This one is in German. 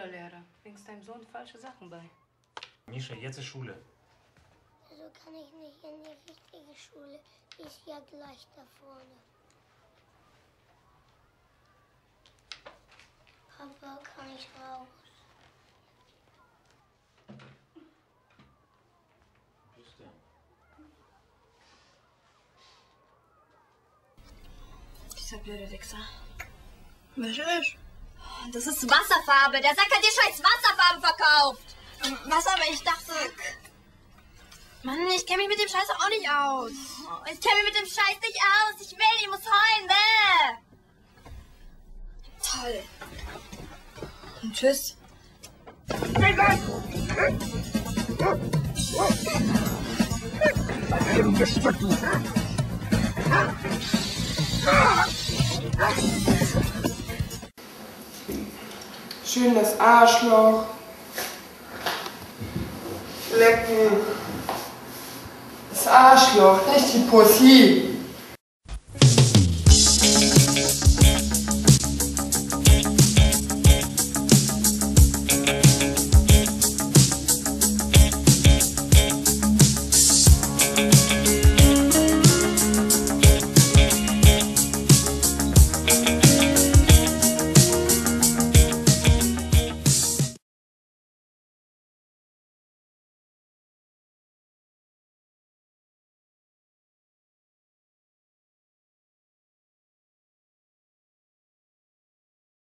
Yogalehrer. Bringst deinem Sohn falsche Sachen bei. Mischa, jetzt ist Schule. Also kann ich nicht in die richtige Schule. Die ist ja gleich da vorne. Papa, kann ich raus? Bist du? Dieser blöde Wichser. Was ist? Das ist Wasserfarbe. Der Sack hat dir scheiß Wasserfarben verkauft. Was aber? Ich dachte... Mann, ich kenne mich mit dem Scheiß auch nicht aus. Ich kenne mich mit dem Scheiß nicht aus. Ich will, ich muss heulen. Bäh. Toll. Und tschüss. Schön das Arschloch. Lecken. Das Arschloch, nicht die Pussy.